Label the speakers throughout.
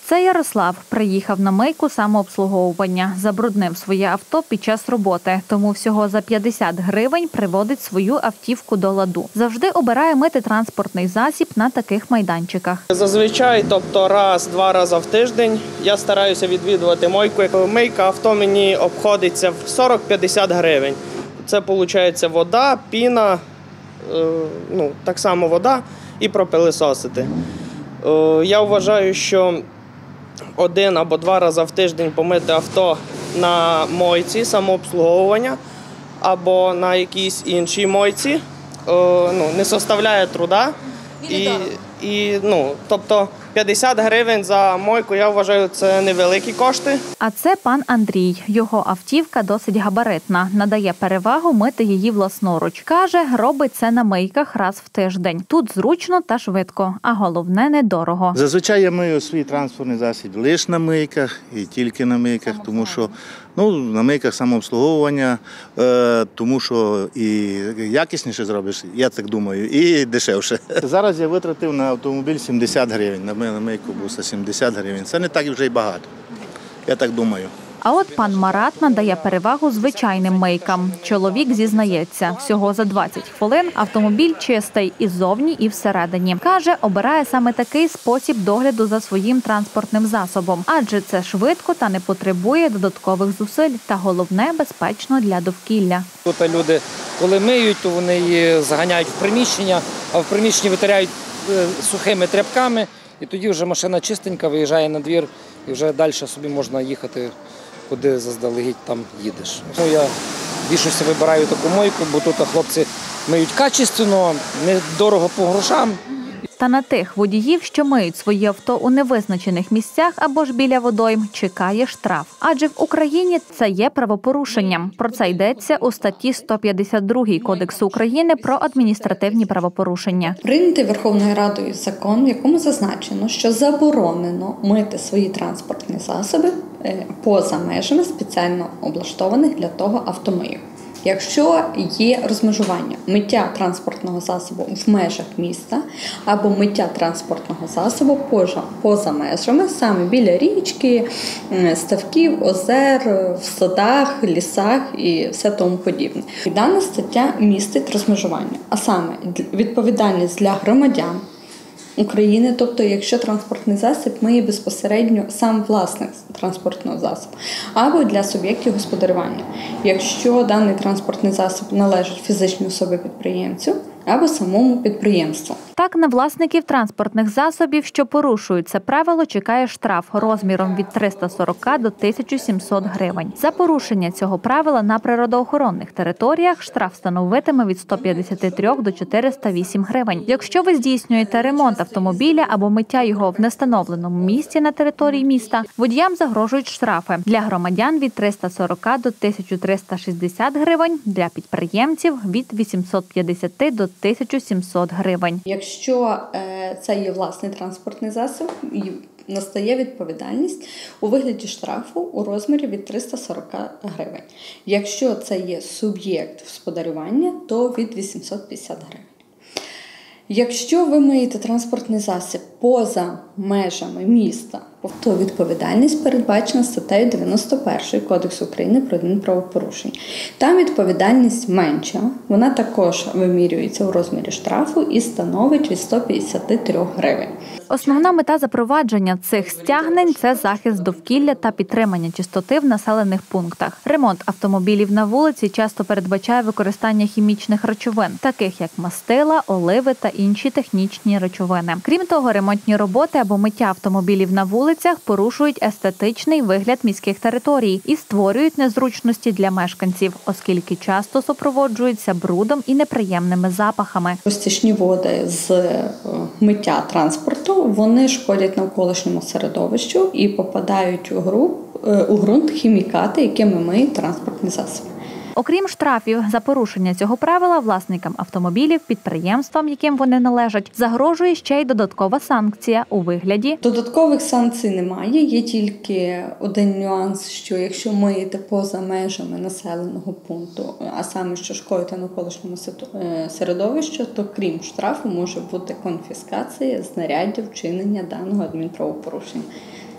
Speaker 1: Це Ярослав приїхав на мийку самообслуговування. Забруднив своє авто під час роботи, тому всього за 50 гривень приводить свою автівку до ладу. Завжди обирає мити транспортний засіб на таких майданчиках.
Speaker 2: Зазвичай, тобто раз-два рази в тиждень я стараюся відвідувати мийку. Мийка авто мені обходиться в 40-50 гривень. Це виходить вода, піна, так само вода і пропилисосити. Я вважаю, що один або два рази в тиждень помити авто на мойці самообслуговування або на якійсь іншій мойці не составляє труда. Тобто 50 гривень за мойку, я вважаю, це невеликі кошти.
Speaker 1: А це пан Андрій. Його автівка досить габаритна. Надає перевагу мити її власноруч. Каже, робить це на мийках раз в тиждень. Тут зручно та швидко, а головне – недорого.
Speaker 3: Зазвичай я мию свій транспортний засіб лише на мийках і тільки на мийках, тому що на мийках самообслуговування, тому що і якісніше зробиш, я так думаю, і дешевше. Зараз я витратив на автомобіль 70 гривень, на мийку буса 70 гривень. Це не так вже й багато, я так думаю.
Speaker 1: А от пан Марат надає перевагу звичайним мийкам. Чоловік зізнається, всього за 20 хвилин автомобіль чистий і ззовні, і всередині. Каже, обирає саме такий спосіб догляду за своїм транспортним засобом, адже це швидко та не потребує додаткових зусиль. Та головне – безпечно для довкілля.
Speaker 4: Тут люди, коли миють, то вони її заганяють в приміщення, а в приміщенні витирають сухими тряпками, і тоді вже машина чистенька, виїжджає на двір, і вже далі собі можна їхати, куди заздалегідь там їдеш. Я більшості вибираю таку мойку, бо тут хлопці миють качественно, недорого по грошам.
Speaker 1: Та на тих водіїв, що миють свої авто у невизначених місцях або ж біля водойм, чекає штраф. Адже в Україні це є правопорушенням. Про це йдеться у статті 152 Кодексу України про адміністративні правопорушення.
Speaker 5: Прийнятий Верховною Радою закон, в якому зазначено, що заборонено мити свої транспортні засоби поза межами спеціально облаштованих для того автомийок. Якщо є розмежування миття транспортного засобу в межах міста або миття транспортного засобу поза межами, саме біля річки, ставків, озер, в садах, лісах і все тому подібне. І дана стаття містить розмежування, а саме відповідальність для громадян України, тобто якщо транспортний засіб миє безпосередньо сам власник транспортного засобу, або для суб'єктів господарювання, якщо даний транспортний засіб належить фізичній особі-підприємцю або самому підприємству.
Speaker 1: Так, на власників транспортних засобів, що порушують це правило, чекає штраф розміром від 340 до 1700 гривень. За порушення цього правила на природоохоронних територіях штраф становитиме від 153 до 408 гривень. Якщо ви здійснюєте ремонт автомобіля або миття його в нестановленому місці на території міста, водіям загрожують штрафи. Для громадян від 340 до 1360 гривень, для підприємців від 850 до 1700 гривень.
Speaker 5: Якщо це є власний транспортний засіб, настає відповідальність у вигляді штрафу у розмірі від 340 гривень. Якщо це є суб'єкт господарювання, то від 850 гривень. Якщо ви миєте транспортний засіб поза межами міста, то відповідальність передбачена статтею 91 Кодексу України про адмінправопорушення. Там відповідальність менша, вона також вимірюється у розмірі штрафу і становить від 153 гривень.
Speaker 1: Основна мета запровадження цих стягнень – це захист довкілля та підтримання чистоти в населених пунктах. Ремонт автомобілів на вулиці часто передбачає використання хімічних речовин, таких як мастила, оливи та інші технічні речовини. Крім того, ремонтні роботи або миття автомобілів на вулицях порушують естетичний вигляд міських територій і створюють незручності для мешканців, оскільки часто супроводжуються брудом і неприємними запахами.
Speaker 5: Розтічні води з миття транспорту, вони шкодять навколишньому середовищу і попадають у ґрунт хімікати, якими миють транспортні засоби.
Speaker 1: Окрім штрафів за порушення цього правила, власникам автомобілів, підприємствам, яким вони належать, загрожує ще й додаткова санкція у вигляді.
Speaker 5: Додаткових санкцій немає, є тільки один нюанс, що якщо миєте поза межами населеного пункту, а саме що шкодите навколишньому середовищу, то крім штрафу може бути конфіскація знаряддя вчинення даного адмінправопорушення.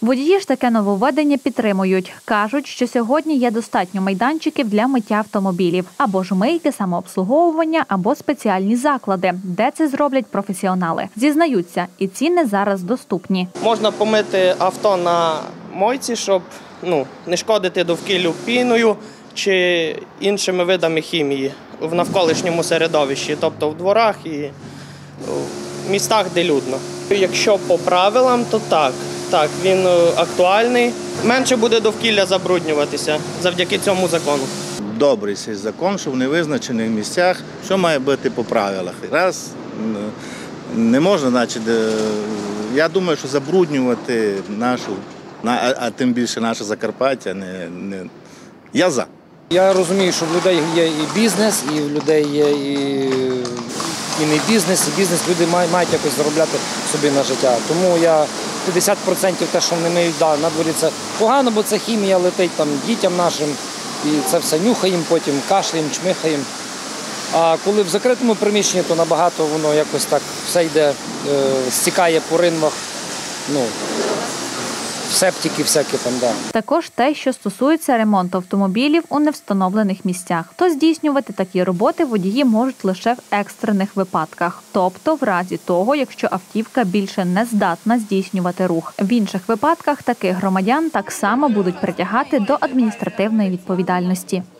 Speaker 1: Водії ж таке нововведення підтримують. Кажуть, що сьогодні є достатньо майданчиків для миття автомобілів. Або ж мийки, самообслуговування, або спеціальні заклади, де це зроблять професіонали. Зізнаються, і ціни зараз доступні.
Speaker 2: Можна помити авто на мойці, щоб не шкодити довкіллю піною чи іншими видами хімії в навколишньому середовищі, тобто в дворах і в містах, де людно. Якщо по правилам, то так, він актуальний. Менше буде довкілля забруднюватися завдяки цьому закону.
Speaker 3: Добрий цей закон, що в невизначених місцях, що має бути по правилах. Раз не можна, значить, я думаю, що забруднювати нашу, а тим більше наше Закарпаття, я за.
Speaker 4: Я розумію, що в людей є і бізнес, і в людей є і не бізнес, і бізнес люди мають якось заробляти собі на життя. Тому я 50% те, що вони миють, на дворі це погано, бо це хімія летить там дітям нашим, і це все нюхаємо, потім кашляємо, чмихаємо. А коли в закритому приміщенні, то набагато воно якось так все йде, стікає по ринвах, септики всякі там, да.
Speaker 1: Також те, що стосується ремонту автомобілів у невстановлених місцях. То здійснювати такі роботи водії можуть лише в екстрених випадках. Тобто в разі того, якщо автівка більше не здатна здійснювати рух. В інших випадках таких громадян так само будуть притягати до адміністративної відповідальності.